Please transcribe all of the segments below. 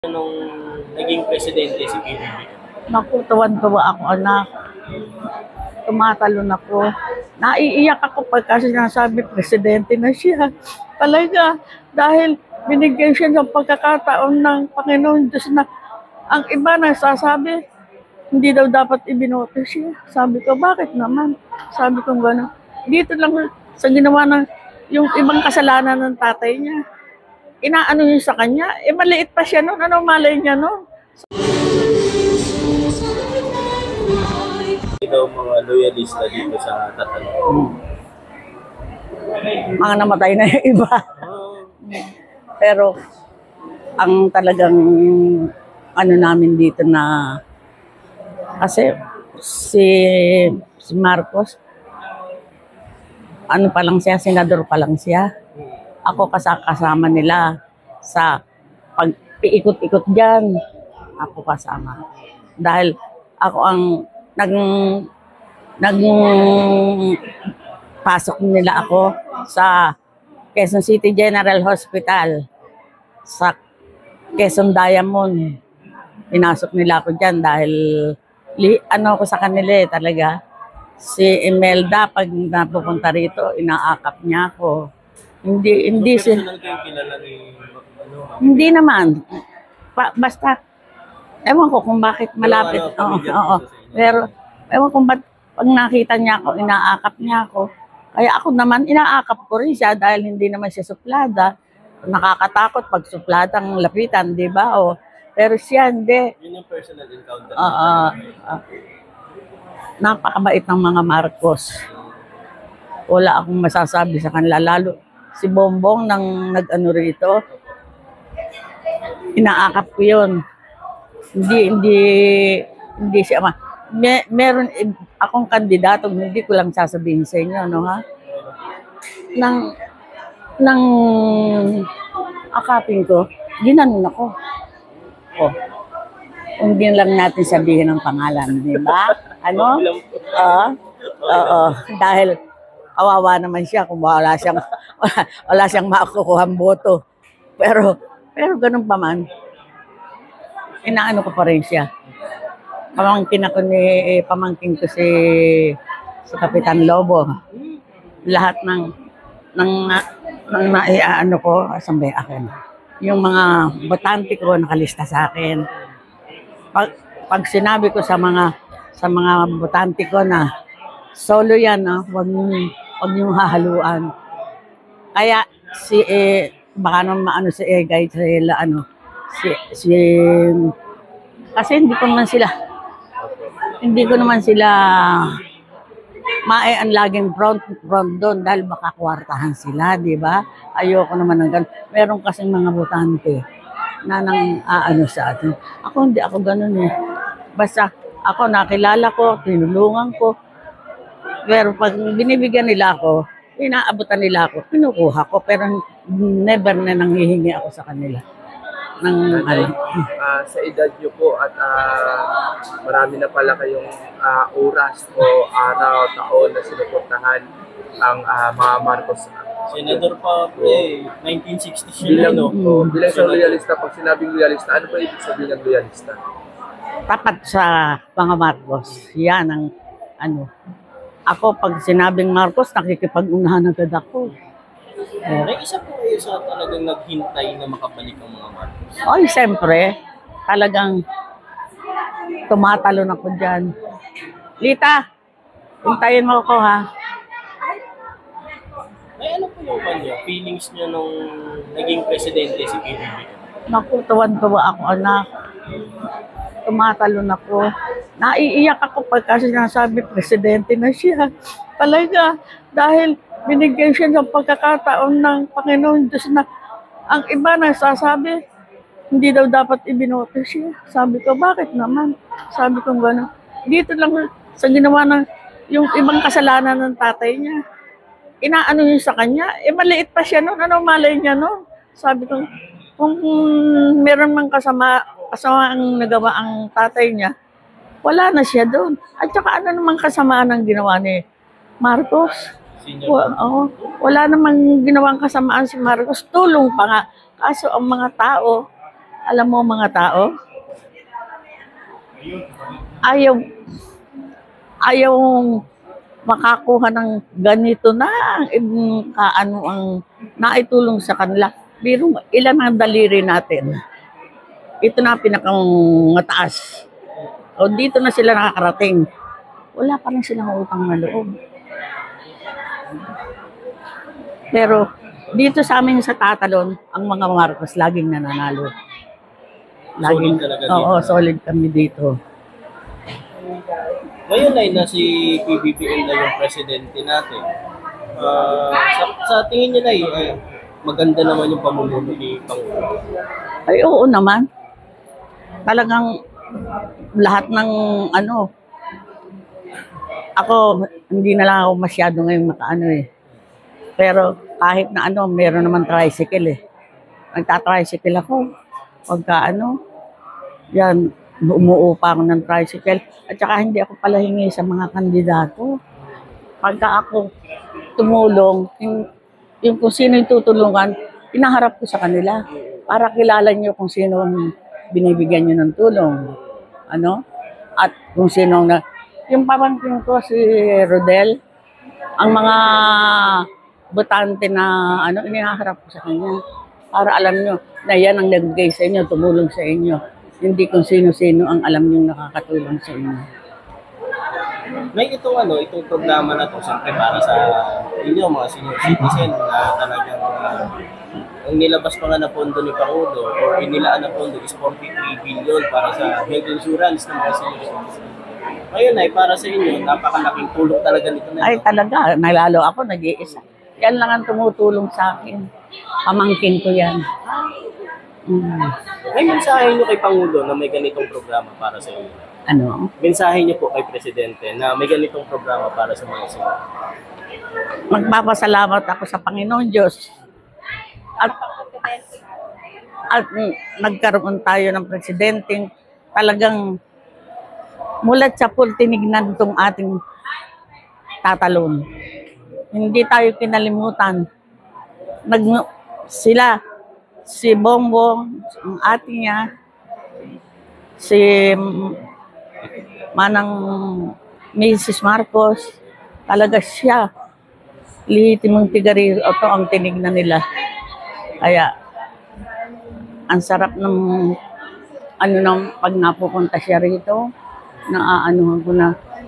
Nung naging presidente si PBB? Naku, tuwan-tuwa ako, anak. Tumatalon ako. Naiiyak ako pagka sinasabi presidente na siya. Talaga, dahil binigyan siya ng pagkakataon ng Panginoon Diyos na ang iba nagsasabi, hindi daw dapat ibinoto siya. Sabi ko, bakit naman? Sabi ko gano'n. Dito lang sa ginawa ng yung ibang kasalanan ng tatay niya. Inaano niya sa kanya, maliit pa siya noon. Ano malay niya noon? Ikaw mga loyalista dito sa Tatalon. Mga namatay na yung iba. Pero ang talagang ano namin dito na kasi si Marcos ano pa lang siya, senador pa lang siya. Ako kasama nila sa pag-iikot-ikot diyan. Ako kasama. Dahil ako ang nag pasok nila ako sa Quezon City General Hospital sa Quezon Diamond. Pinasok nila ako diyan dahil ano ko sa kanila talaga. Si Imelda pag napupunta rito, inaakap niya ako. Hindi So, si personal kayong kilala ni hindi naman. Basta ewan ko kung bakit malapit. Oo, oo. Pero ewan kung ba't pag nakita niya ako, inaakap niya ako. Kaya ako naman, inaakap ko rin siya dahil hindi naman siya suplada. Nakakatakot pag supladang lapitan, di ba? O, pero siya hindi. Yun yung personal encounter. Napakabait ng mga Marcos. Wala akong masasabi sa kanila. Lalo si Bongbong nang nag-ano rito. Inaakap ko yun. Hindi siya meron akong kandidato, hindi ko lang sasabihin sa inyo, no ha? Nang akapin ko, ginanon ako. Oh. Hindi lang natin sabihin ang pangalan, di ba? Ano? Oo. Dahil kawawa naman siya kung wala siyang makukuhang boto. Pero ganun pa man, inaano ko pa rin siya. Pamangkin ko si Kapitan Lobo. Lahat ng naiaano ko, asambay akin. Yung mga botante ko nakalista sa akin. Pag sinabi ko sa mga botante ko na solo yan, no? Wag niyong hahaluan. Kaya baka naman maano si Egay sila kasi hindi ko naman sila ang laging front doon dahil baka kwartahan sila, di ba? Ayoko naman ng ganun. Meron kasing mga botante na aano sa atin. Hindi ako ganun eh. Basta ako nakilala ko, tinulungan ko. Pero pag binibigyan nila ako, inaabutan nila ako, kinukuha ko. Pero never na nanghihingi ako sa kanila. Sa edad nyo po at marami na pala kayong oras o araw, taon na sinuportahan ang mga Marcos. Senador pa po 1960s Bilang, no? Bilang sa loyalista, pag sinabing loyalista, ano ba ibig sabihin ng loyalista? Tapat sa mga Marcos. Yan ang ano. Ako pag sinabing Marcos, nakikipag-unahan agad ako. May isa po kayo sa talagang naghintay na makabalik ang mga Marcos. Oy, siyempre, talagang tumatalon ako dyan. Lita, hintayin mo ako ha. May ano po yung kanya, feelings niya nung naging presidente si PBB? Naku, tuwan-tuwa ako, anak. Tumatalon ako. Naiiyak ako pagka sinasabi presidente na siya. Talaga, dahil binigyan siya ng pagkakataon ng Panginoon Diyos na ang iba nagsasabi, hindi daw dapat ibinoto siya. Sabi ko, bakit naman? Sabi ko gano'n. Dito lang sa ginawa ng yung ibang kasalanan ng tatay niya. Inaano niya sa kanya, maliit pa siya noon. Ano malay niya noon? Sabi ko, kung meron mang kasama ang nagawa ang tatay niya, wala na siya doon. At saka ano namang kasamaan ang ginawa ni Marcos? Wala namang ginawang kasamaan si Marcos. Tulong pa nga. Kaso ang mga tao, Alam mo mga tao, ayaw, ayaw makakuha ng ganito na kaano ang naitulong sa kanila. Biro, ilan ang daliri natin? Ito na ang pinakang mataas. O dito na sila nakakarating. Wala pa rin silang utang na loob. Pero dito sa amin sa Tatalon, ang mga Marcos laging nananalo. Laging, Solid talaga dito. oo, solid kami dito. Ngayon ay na si PBBM na yung presidente natin. Sa tingin niyo na maganda naman yung pamumuno ni Pangulo. Ay, oo naman. Talagang lahat ng ako, hindi na lang ako masyado ngayong makaano eh. Pero kahit na meron naman tricycle eh. Nagta-tricycle ako. Pagka yan, umuupa ako ng tricycle. At saka hindi ako pala hingi sa mga kandidato. Pagka ako tumulong, yung kung sino yung tutulungan, inaharap ko sa kanila. Para kilala nyo kung sino ang binibigyan nyo ng tulong. At kung sino yung pamangkin ko si Rodel, ang mga botante na inihaharap ko sa kanya. Para alam nyo na yan ang nagbigay sa inyo, tumulong sa inyo. Hindi kung sino-sino ang alam nyo nakakatulong sa inyo. May itong programa na to, siyempre para sa inyo, mga senior citizen na talagang ang nilabas pa nga na pondo ni Pangulo or inilaan na pondo is 43 billion para sa health insurance ng mga senior citizen. Ngayon para sa inyo, napakalaking tulong talaga nito na. Ay talaga, nalalo ako, nag-iisa. Yan lang ang tumutulong sa akin. Pamangkin ko yan. May mensahe niyo kay Pangulo na may ganitong programa para sa inyo? Mensahe niyo po kay Presidente na may ganitong programa para sa mga senior? Magpapasalamat ako sa Panginoon Diyos. At nagkaroon tayo ng presidenteng talagang mulat sa pool tinignan itong ating Tatalon. Hindi tayo kinalimutan. Si Bongbong, ang ate niya, si Manang Mrs. Marcos, talaga siya. Lihitimong tigariro, ito ang tinignan nila. Kaya, ang sarap ng pag napupunta siya rito, naaanuhan ko na.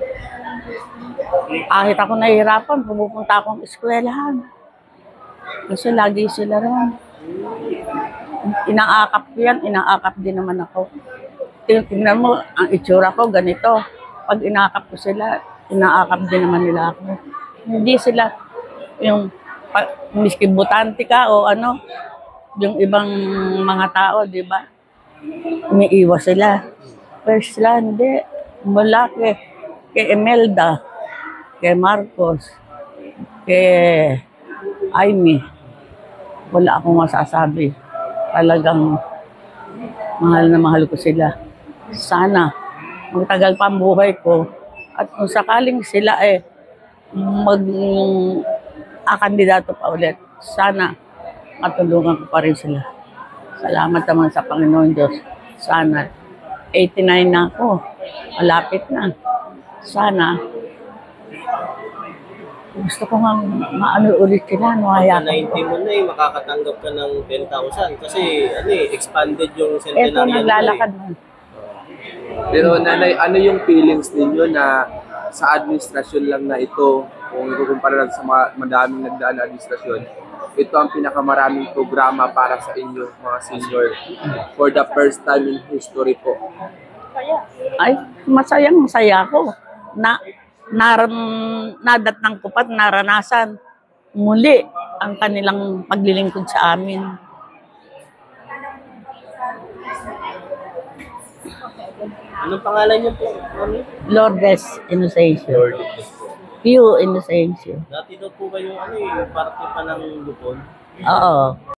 Kahit ako nahihirapan, pumupunta akong eskwelahan. Kasi lagi sila ron. Inaakap ko yan, inaakap din naman ako. Tingnan mo, ang itsura ko ganito. Pag inaakap ko sila, inaakap din naman nila ako. Hindi sila yung miski butante ka o yung ibang mga tao, di ba? Umiiwas sila. Pero sila, hindi. Mula kay Imelda, kay Marcos, kay Amy, wala akong masasabi. Talagang mahal na mahal ko sila. Sana magtagal pa ang buhay ko at kung sakaling sila kandidato pa ulit, sana matulungan ko pa rin sila. Salamat naman sa Panginoon Diyos. Sana 89 na ako. Malapit na. Sana gusto ko nga ulit sila. Sa 90 mo na makakatanggap ka ng 10,000 kasi expanded yung centenarian. Ito, naglalakad mo. Pero nanay, ano yung feelings ninyo na sa administrasyon lang na ito, kung ikukumpara lang sa madaming nagdaan na administrasyon, ito ang pinakamaraming programa para sa inyo, mga senior, for the first time in history po? Ay, masaya ako. Nadatnang ko pa't naranasan muli ang kanilang paglilingkod sa amin. Anong pangalan niyo po? Lourdes Inocencio. Pio Inocencio. Dati daw po ba yung parte pa ng Lupon? Oo.